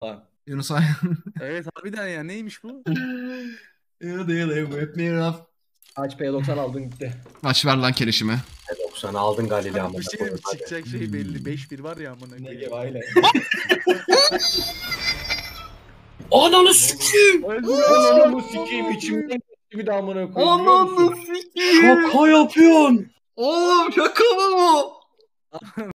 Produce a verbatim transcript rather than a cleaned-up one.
Yunus Ayhan. Evet harbiden ya, neymiş bu? Ya da ya da web me raf. Aç P doksan aldın gitti. Aç ver lan keleşimi. doksan aldın Galileo Kanka amına bir şey koyayım, mi hadi. çıkacak şey belli. beş bir var ya amına Ne koyayım. gibi aile. Ananı sikeyim. Ananı sikeyim içimden geçti bir daha amına koyayım biliyor musun? Ananı sikeyim. Şaka yapıyorsun. Oğlum şaka mı bu?